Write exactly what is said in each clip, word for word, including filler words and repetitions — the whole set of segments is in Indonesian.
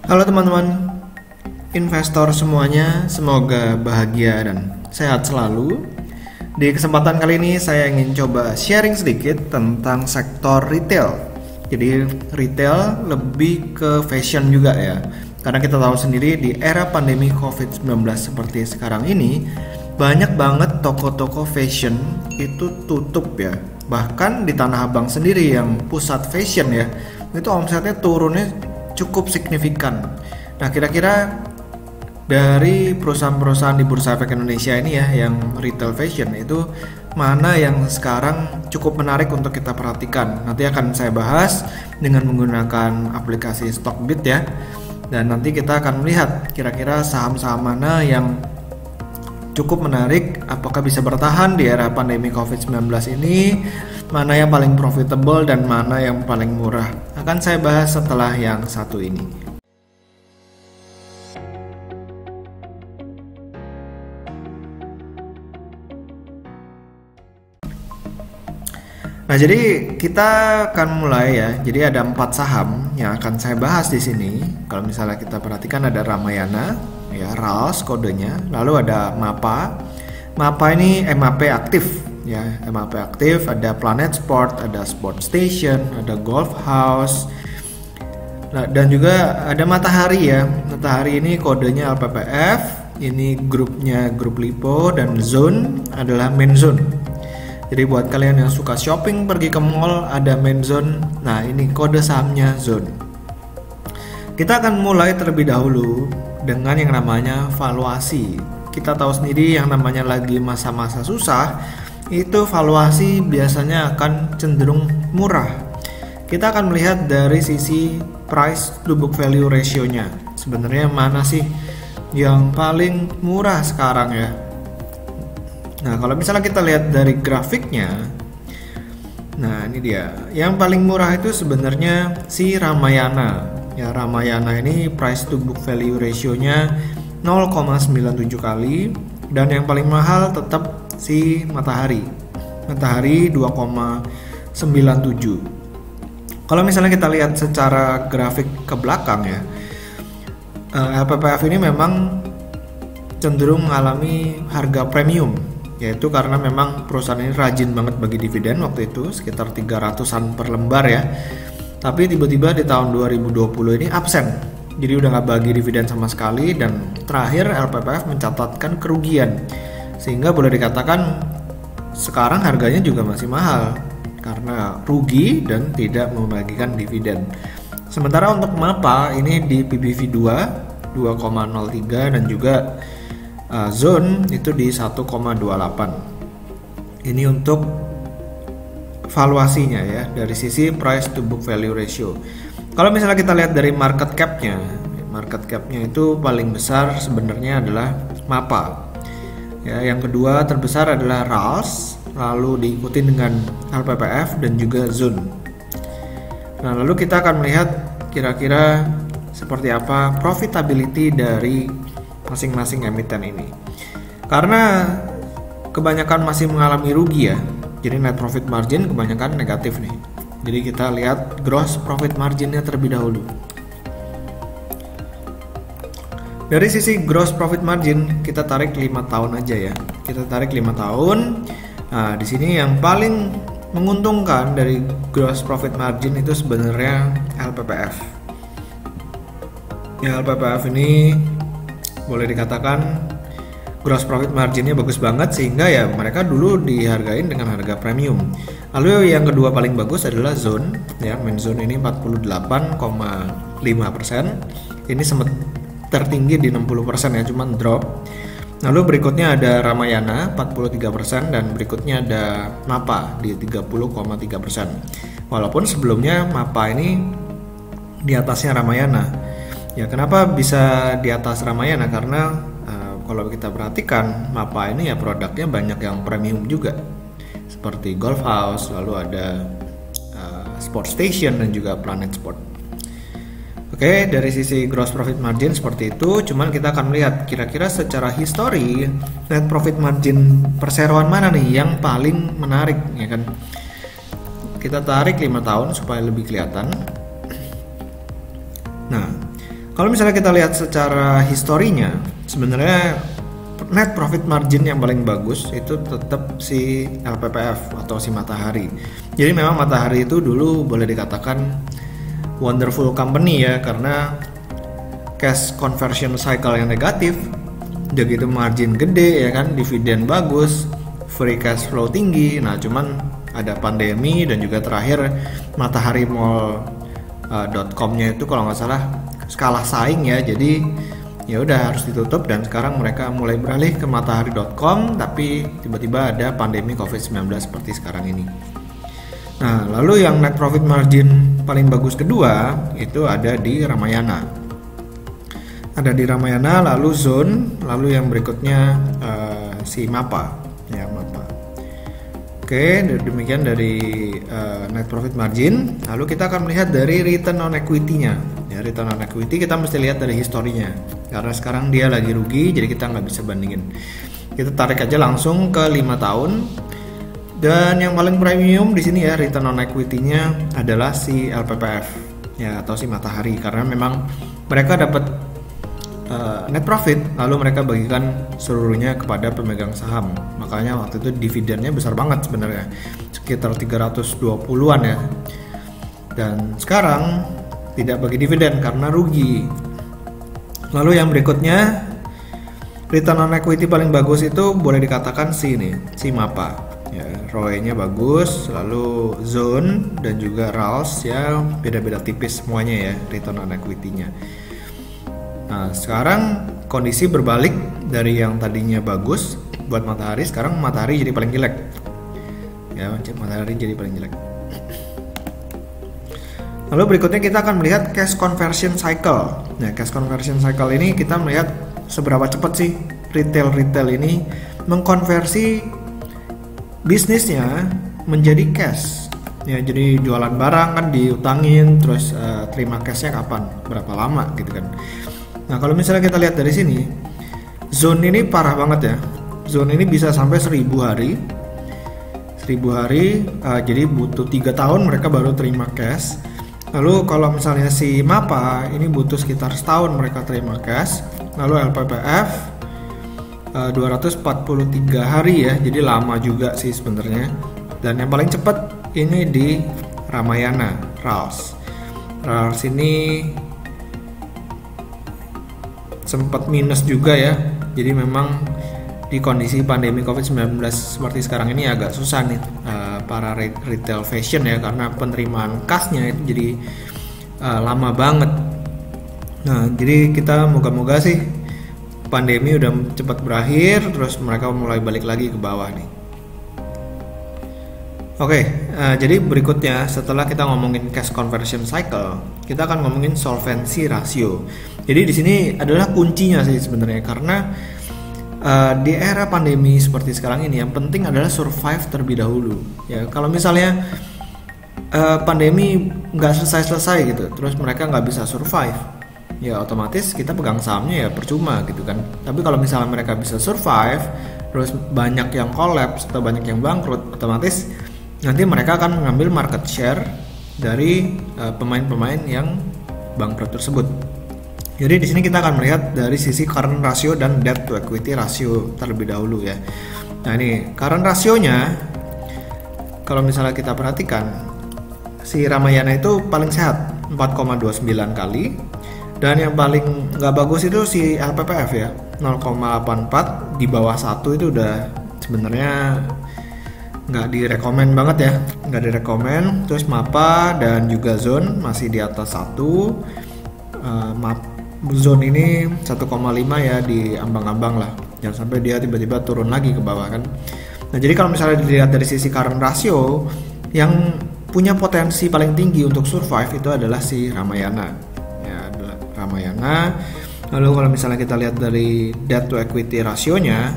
Halo teman-teman investor semuanya, semoga bahagia dan sehat selalu. Di kesempatan kali ini saya ingin coba sharing sedikit tentang sektor retail. Jadi retail lebih ke fashion juga ya. Karena kita tahu sendiri di era pandemi covid sembilan belas seperti sekarang ini, banyak banget toko-toko fashion itu tutup ya. Bahkan di Tanah Abang sendiri yang pusat fashion ya, itu omsetnya turunnya cukup signifikan. Nah, kira-kira dari perusahaan-perusahaan di Bursa Efek Indonesia ini ya, yang retail fashion itu mana yang sekarang cukup menarik untuk kita perhatikan. Nanti akan saya bahas dengan menggunakan aplikasi Stockbit ya. Dan nanti kita akan melihat kira-kira saham-saham mana yang cukup menarik, apakah bisa bertahan di era pandemi covid sembilan belas ini, mana yang paling profitable dan mana yang paling murah. Akan saya bahas setelah yang satu ini. Nah, jadi kita akan mulai ya. Jadi ada empat saham yang akan saya bahas di sini. Kalau misalnya kita perhatikan ada Ramayana, ya R A L S kodenya. Lalu ada MAPA. MAPA ini M A P aktif, ya M A P aktif. Ada Planet Sport, ada Sport Station, ada Golf House. Nah, dan juga ada Matahari ya. Matahari ini kodenya L P P F. Ini grupnya Grup Lipo dan Zone adalah main zone. Jadi buat kalian yang suka shopping pergi ke mall ada main zone. Nah, ini kode sahamnya Zone. Kita akan mulai terlebih dahulu dengan yang namanya valuasi. Kita tahu sendiri yang namanya lagi masa-masa susah, itu valuasi biasanya akan cenderung murah. Kita akan melihat dari sisi price to book value ratio-nya. Sebenarnya mana sih yang paling murah sekarang ya? Nah, kalau misalnya kita lihat dari grafiknya, nah ini dia. Yang paling murah itu sebenarnya si Ramayana. Ya, Ramayana ini price to book value ratio-nya nol koma sembilan tujuh kali, dan yang paling mahal tetap si Matahari. Matahari dua koma sembilan tujuh. Kalau misalnya kita lihat secara grafik ke belakang ya, L P P F ini memang cenderung mengalami harga premium, yaitu karena memang perusahaan ini rajin banget bagi dividen waktu itu sekitar tiga ratusan per lembar ya. Tapi tiba-tiba di tahun dua ribu dua puluh ini absen, jadi udah nggak bagi dividen sama sekali, dan terakhir L P P F mencatatkan kerugian, sehingga boleh dikatakan sekarang harganya juga masih mahal karena rugi dan tidak membagikan dividen. Sementara untuk MAPA ini di P B V dua dua koma nol tiga dan juga uh, Zone itu di satu koma dua delapan. Ini untuk valuasinya ya, dari sisi price to book value ratio. Kalau misalnya kita lihat dari market cap-nya, market cap-nya itu paling besar sebenarnya adalah MAPA. Ya, yang kedua terbesar adalah R A L S, lalu diikuti dengan L P P F dan juga Zone. Nah, lalu kita akan melihat kira-kira seperti apa profitability dari masing-masing emiten ini. Karena kebanyakan masih mengalami rugi ya, jadi net profit margin kebanyakan negatif nih. Jadi kita lihat gross profit marginnya terlebih dahulu. Dari sisi gross profit margin kita tarik lima tahun aja ya. Kita tarik lima tahun. Nah, di sini yang paling menguntungkan dari gross profit margin itu sebenarnya L P P F. Ya, L P P F ini boleh dikatakan gross profit marginnya bagus banget, sehingga ya mereka dulu dihargain dengan harga premium. Lalu yang kedua paling bagus adalah Zone ya, main Zone ini empat puluh delapan koma lima persen. Ini sempat tertinggi di enam puluh persen ya, cuman drop. Lalu berikutnya ada Ramayana empat puluh tiga persen dan berikutnya ada MAPA di tiga puluh koma tiga persen. Walaupun sebelumnya MAPA ini di atasnya Ramayana. Ya, kenapa bisa di atas Ramayana? Karena uh, kalau kita perhatikan MAPA ini ya produknya banyak yang premium juga, seperti Golf House, lalu ada uh, Sport Station dan juga Planet Sport. Oke, dari sisi gross profit margin seperti itu. Cuman kita akan melihat kira-kira secara histori net profit margin perseroan mana nih yang paling menarik, ya kan? Kita tarik lima tahun supaya lebih kelihatan. Nah, Kalau misalnya kita lihat secara historinya, sebenarnya net profit margin yang paling bagus itu tetap si L P P F atau si Matahari. Jadi memang Matahari itu dulu boleh dikatakan wonderful company ya, karena cash conversion cycle yang negatif, udah gitu margin gede ya kan, dividen bagus, free cash flow tinggi. Nah cuman ada pandemi dan juga terakhir Matahari Mall uh, .com-nya itu kalau nggak salah kalah saing ya, jadi ya udah harus ditutup dan sekarang mereka mulai beralih ke matahari dot com, tapi tiba-tiba ada pandemi covid sembilan belas seperti sekarang ini. Nah, lalu yang net profit margin paling bagus kedua itu ada di Ramayana. Ada di Ramayana, lalu Zone, lalu yang berikutnya uh, si Mapa, ya Mapa. Oke, demikian dari uh, net profit margin. Lalu kita akan melihat dari return on equity-nya. Ya, return on equity kita mesti lihat dari historinya. Karena sekarang dia lagi rugi, jadi kita nggak bisa bandingin. Kita tarik aja langsung ke lima tahun. Dan yang paling premium di sini ya return on equity-nya adalah si L P P F ya, atau si Matahari, karena memang mereka dapat uh, net profit lalu mereka bagikan seluruhnya kepada pemegang saham. Makanya waktu itu dividennya besar banget sebenarnya, sekitar tiga ratus dua puluhan ya. Dan sekarang tidak bagi dividen karena rugi. Lalu yang berikutnya return on equity paling bagus itu boleh dikatakan si ini, si Mapa. Ya, R O E-nya bagus, lalu Zone dan juga R A L S ya beda-beda tipis semuanya ya return on equity-nya. Nah, sekarang kondisi berbalik dari yang tadinya bagus buat Matahari, sekarang Matahari jadi paling jelek. Ya, Matahari jadi paling jelek. Lalu berikutnya kita akan melihat cash conversion cycle. Nah, cash conversion cycle ini kita melihat seberapa cepat sih retail-retail ini mengkonversi bisnisnya menjadi cash. Ya, jadi jualan barang kan diutangin, terus uh, terima cashnya kapan, berapa lama gitu kan. Nah, kalau misalnya kita lihat dari sini, Zone ini parah banget ya. Zone ini bisa sampai seribu hari. seribu hari, uh, jadi butuh tiga tahun mereka baru terima cash. Lalu kalau misalnya si Mapa ini butuh sekitar setahun mereka terima cash. Lalu L P P F uh, dua ratus empat puluh tiga hari ya, jadi lama juga sih sebenarnya. Dan yang paling cepat ini di Ramayana, R A L S. R A L S ini sempat minus juga ya. Jadi memang di kondisi pandemi covid sembilan belas seperti sekarang ini agak susah nih uh, para retail fashion ya, karena penerimaan kasnya itu jadi uh, lama banget. Nah, jadi kita moga-moga sih pandemi udah cepat berakhir, terus mereka mulai balik lagi ke bawah nih. Oke, uh, jadi berikutnya setelah kita ngomongin cash conversion cycle, kita akan ngomongin solvency ratio. Jadi di sini adalah kuncinya sih sebenarnya, karena Uh, di era pandemi seperti sekarang ini yang penting adalah survive terlebih dahulu ya. Kalau misalnya uh, pandemi nggak selesai-selesai gitu, terus mereka nggak bisa survive, ya otomatis kita pegang sahamnya ya percuma gitu kan. Tapi kalau misalnya mereka bisa survive, terus banyak yang collapse atau banyak yang bangkrut, otomatis nanti mereka akan mengambil market share dari uh, pemain-pemain yang bangkrut tersebut. Jadi di sini kita akan melihat dari sisi current ratio dan debt to equity ratio terlebih dahulu ya. Nah, ini current rasionya kalau misalnya kita perhatikan, si Ramayana itu paling sehat empat koma dua sembilan kali, dan yang paling nggak bagus itu si L P P F ya nol koma delapan empat, di bawah satu itu udah sebenarnya nggak direkomend banget ya, nggak direkomend. Terus Mapa dan juga Zone masih di atas satu. uh, Map Zone ini satu koma lima ya, di ambang-ambang lah, jangan sampai dia tiba-tiba turun lagi ke bawah kan. Nah, jadi kalau misalnya dilihat dari sisi current ratio, yang punya potensi paling tinggi untuk survive itu adalah si Ramayana ya, adalah Ramayana. Lalu kalau misalnya kita lihat dari debt to equity rasionya,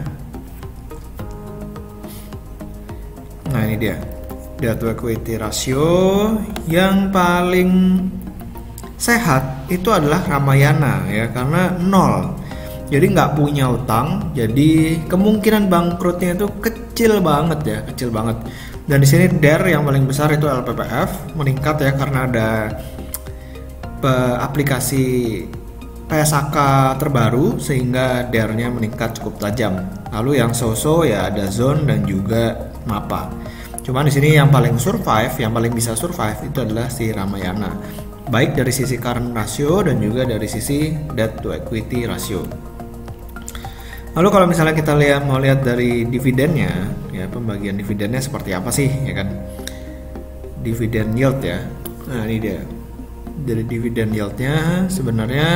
nah ini dia debt to equity ratio yang paling sehat itu adalah Ramayana ya, karena nol. Jadi nggak punya utang, jadi kemungkinan bangkrutnya itu kecil banget ya, kecil banget. Dan di sini D E R yang paling besar itu L P P F meningkat ya, karena ada aplikasi P S A K terbaru sehingga D E R-nya meningkat cukup tajam. Lalu yang so-so ya ada Zone dan juga Mapa. Cuman di sini yang paling survive, yang paling bisa survive itu adalah si Ramayana. Baik dari sisi current ratio dan juga dari sisi debt to equity ratio. Lalu kalau misalnya kita lihat mau lihat dari dividennya, ya pembagian dividennya seperti apa sih, ya kan? Dividen yield ya. Nah, ini dia. Dari dividen yieldnya sebenarnya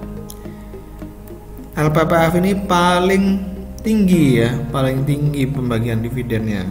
L P P F ini paling tinggi ya, paling tinggi pembagian dividennya.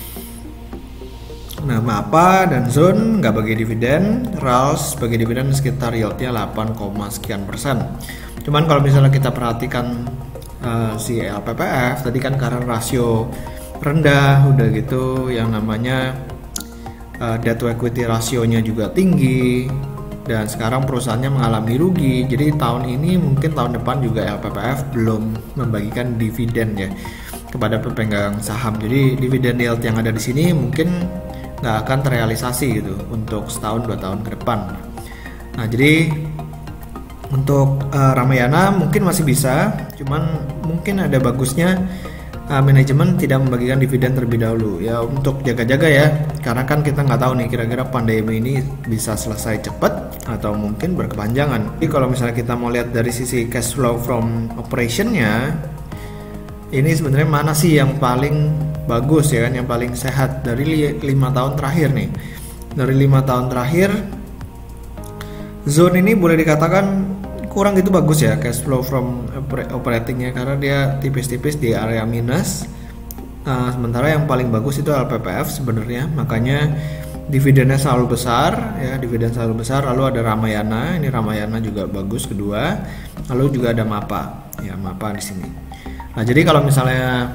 Nah, Mapa dan Zone nggak bagi dividen, R A L S bagi dividen sekitar yieldnya delapan, sekian persen. Cuman kalau misalnya kita perhatikan uh, si L P P F tadi kan karena rasio rendah, udah gitu yang namanya uh, debt to equity rasionya juga tinggi, dan sekarang perusahaannya mengalami rugi. Jadi tahun ini mungkin tahun depan juga L P P F belum membagikan dividen ya kepada pemegang saham. Jadi dividen yield yang ada di sini mungkin nggak akan terrealisasi gitu untuk setahun dua tahun ke depan. Nah, jadi untuk uh, Ramayana mungkin masih bisa, cuman mungkin ada bagusnya uh, manajemen tidak membagikan dividen terlebih dahulu ya, untuk jaga-jaga ya, karena kan kita nggak tahu nih kira-kira pandemi ini bisa selesai cepat atau mungkin berkepanjangan. Jadi kalau misalnya kita mau lihat dari sisi cash flow from operation-nya, ini sebenarnya mana sih yang paling bagus ya kan, yang paling sehat dari lima tahun terakhir nih. Dari lima tahun terakhir Zone ini boleh dikatakan kurang gitu bagus ya cash flow from operatingnya, karena dia tipis-tipis di area minus. Nah, sementara yang paling bagus itu L P P F sebenarnya, makanya dividennya selalu besar ya, dividen selalu besar. Lalu ada Ramayana, ini Ramayana juga bagus kedua. Lalu juga ada Mapa ya, Mapa di sini. Nah, jadi kalau misalnya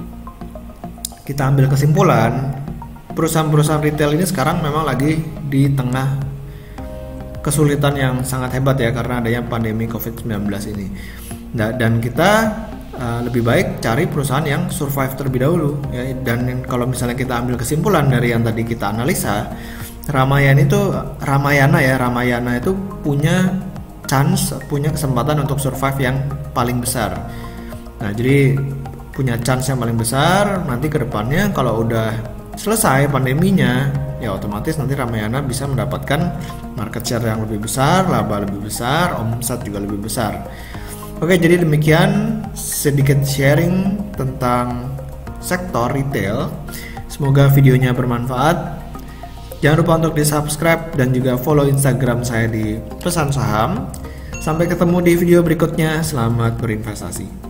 kita ambil kesimpulan, perusahaan-perusahaan retail ini sekarang memang lagi di tengah kesulitan yang sangat hebat ya, karena adanya pandemi covid sembilan belas ini. Dan kita uh, lebih baik cari perusahaan yang survive terlebih dahulu ya. Dan kalau misalnya kita ambil kesimpulan dari yang tadi kita analisa, Ramayana itu Ramayana ya, Ramayana itu punya chance, punya kesempatan untuk survive yang paling besar. Nah, jadi punya chance yang paling besar. Nanti ke depannya kalau udah selesai pandeminya, ya otomatis nanti Ramayana bisa mendapatkan market share yang lebih besar, laba lebih besar, omset juga lebih besar. Oke, jadi demikian sedikit sharing tentang sektor retail. Semoga videonya bermanfaat. Jangan lupa untuk di subscribe dan juga follow Instagram saya di Pesan Saham. Sampai ketemu di video berikutnya. Selamat berinvestasi.